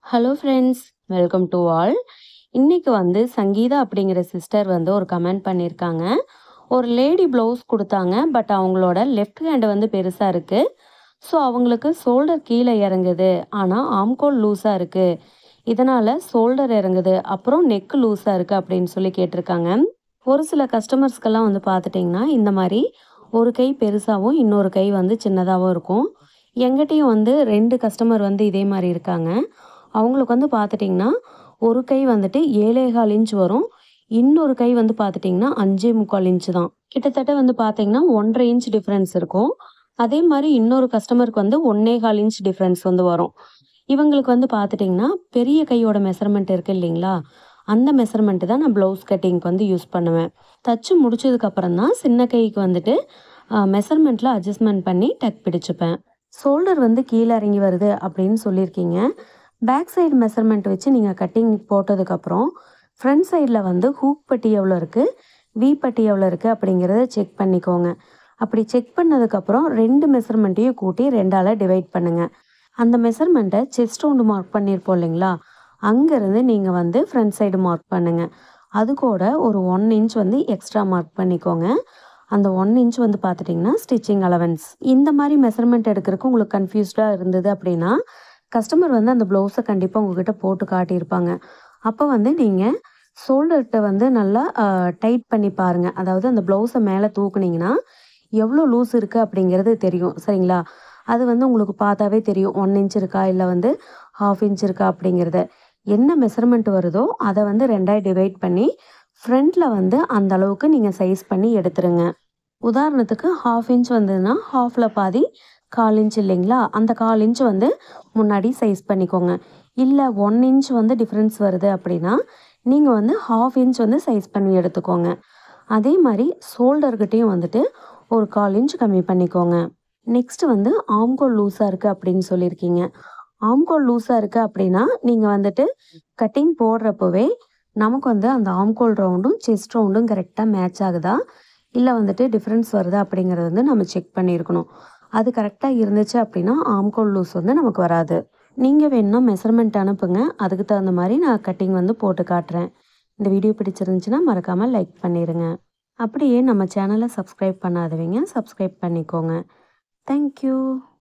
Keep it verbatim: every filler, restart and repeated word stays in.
Hello friends, welcome to all. இன்னைக்கு வந்து சங்கீதா அப்படிங்கிற சிஸ்டர் வந்து ஒரு கமெண்ட் பண்ணியிருக்காங்க. ஒரு லேடி ப்ளவுஸ் குடுத்தாங்க. பட் அவங்களோட லெஃப்ட் ஹேண்ட் வந்து பெருசா இருக்கு. ஸோ அவங்களுக்கு ஷோல்டர் கீழ இறங்குது. ஆனா ஆம்கோல் லூஸா இருக்கு. இதனால ஷோல்டர் இறங்குது. அப்புறம் நெக் லூஸா இருக்கு அப்படின்னு சொல்லி கேட்டிருக்காங்க. ஒரு சில கஸ்டமர்ஸ்க்கெல்லாம் வந்து பார்த்துட்டிங்கன்னா, இந்த மாரி ஒரு கை பெருசாவும், இன்னொரு கை வந்து சின்னதாவும் இருக்கும். எங்கிட்டயும் வந்து ரெண்டு கஸ்டமர் வந்து இதே மாரி இருக்காங்க. அவங்களுக்கு வந்து பார்த்துட்டிங்கன்னா, ஒரு கை வந்துட்டு ஏழு கால் இன்ச் வரும். இன்னொரு கை வந்து பார்த்துட்டிங்கன்னா, அஞ்சு கால் இன்ச் தான். கிட்டத்தட்ட வந்து பார்த்தீங்கன்னா, ஒன்றரை இன்ச் டிஃபரன்ஸ் இருக்கும். அதே மாரி இன்னொரு கஸ்டமருக்கு வந்து ஒன்று கால் இன்ச் டிஃபரன்ஸ் வந்து வரும். இவங்களுக்கு வந்து பார்த்துட்டிங்கன்னா, பெரிய கையோட மெஷர்மென்ட் இருக்கு இல்லைங்களா? அந்த மெஷர்மென்ட் தான் நான் ப்ளவுஸ் கட்டிங்க்கு வந்து யூஸ் பண்ணுவேன். தச்சு முடிச்சதுக்கப்புறம் தான் சின்ன கைக்கு வந்துட்டு அ மெஷர்மென்ட்ல அட்ஜஸ்ட்மென்ட் பண்ணி டக் பிடிச்சுப்பேன். ஷோல்டர் வந்து கீழ இறங்கி வருது அப்படின்னு சொல்லியிருக்கீங்க. பேக் சைடு மெஷர்மெண்ட் வச்சு நீங்க கட்டிங் போட்டதுக்கப்புறம், ஃப்ரண்ட் சைடுல வந்து ஹூக் பட்டி எவ்வளோ இருக்கு, வி பட்டி எவ்வளோ இருக்கு அப்படிங்கிறத செக் பண்ணிக்கோங்க. அப்படி செக் பண்ணதுக்கப்புறம் ரெண்டு மெஷர்மெண்ட்டையும் கூட்டி ரெண்டால டிவைட் பண்ணுங்க. அந்த மெஷர்மெண்ட்டை செஸ்ட் ரவுண்டு மார்க் பண்ணியிருப்போம் இல்லைங்களா? அங்கேருந்து நீங்க வந்து ஃப்ரண்ட் சைடு மார்க் பண்ணுங்க. அது கூட ஒரு ஒன்று இன்ச் வந்து எக்ஸ்ட்ரா மார்க் பண்ணிக்கோங்க. அந்த ஒன்று இன்ச் வந்து பார்த்துட்டிங்கன்னா, ஸ்டிச்சிங் அலவன்ஸ். இந்த மாரி மெஷர்மெண்ட் எடுக்கிறதுக்கு உங்களுக்கு கன்ஃப்யூஸ்டா இருந்தது அப்படின்னா, கஸ்டமர் வந்து அந்த ப்ளவுஸை கண்டிப்பாக உங்ககிட்ட போட்டு காட்டியிருப்பாங்க. அப்போ வந்து நீங்கள் ஷோல்டர்கிட்ட வந்து நல்லா டைட் பண்ணி பாருங்கள். அதாவது அந்த ப்ளவுஸை மேலே தூக்குனீங்கன்னா எவ்வளோ லூஸ் இருக்குது அப்படிங்கிறது தெரியும். சரிங்களா? அது வந்து உங்களுக்கு பார்த்தாவே தெரியும். ஒன் இன்ச் இருக்கா, இல்லை வந்து ஹாஃப் இன்ச் இருக்கா அப்படிங்கிறத. என்ன மெஷர்மெண்ட் வருதோ அதை வந்து ரெண்டாய் டிவைட் பண்ணி ஃப்ரண்ட்டில் வந்து அந்த அளவுக்கு நீங்கள் சைஸ் பண்ணி எடுத்துருங்க. உதாரணத்துக்கு ஹாஃப் இன்ச் வந்ததுன்னா ஹாஃபில் பாதி கால் இன்ச் இல்லைங்களா? அந்த கால் இன்ச் வந்து முன்னாடி சைஸ் பண்ணிக்கோங்க. இல்லை ஒன் இன்ச் வந்து டிஃப்ரென்ஸ் வருது அப்படின்னா, நீங்கள் வந்து ஹாஃப் இன்ச் வந்து சைஸ் பண்ணி எடுத்துக்கோங்க. அதே மாதிரி ஷோல்டர்கிட்டையும் வந்துட்டு ஒரு கால் இன்ச் கம்மி பண்ணிக்கோங்க. நெக்ஸ்ட் வந்து ஆம்கோல் லூஸாக இருக்குது அப்படின்னு சொல்லியிருக்கீங்க. ஆம்கோல் லூஸாக இருக்குது அப்படின்னா, நீங்கள் வந்துட்டு கட்டிங் போடுறப்பவே நமக்கு வந்து அந்த ஆம்கோல் ரவுண்டும் செஸ்ட் ரவுண்டும் கரெக்டாக மேட்ச் ஆகுதா, இல்லை வந்துட்டு டிஃப்ரென்ஸ் வருதா அப்படிங்கிறத வந்து நம்ம செக் பண்ணியிருக்கணும். அது கரெக்டாக இருந்துச்சு அப்படின்னா ஆம்கோல் லூஸ் வந்து நமக்கு வராது. நீங்கள் வேணும்னா மெஷர்மெண்ட் அனுப்புங்க. அதுக்கு தகுந்த மாதிரி நான் கட்டிங் வந்து போட்டு காட்டுறேன். இந்த வீடியோ பிடிச்சிருந்துச்சுன்னா மறக்காமல் லைக் பண்ணிடுங்க. அப்படியே நம்ம சேனலை சப்ஸ்கிரைப் பண்ணாதவங்க சப்ஸ்கிரைப் பண்ணிக்கோங்க. தேங்க்யூ.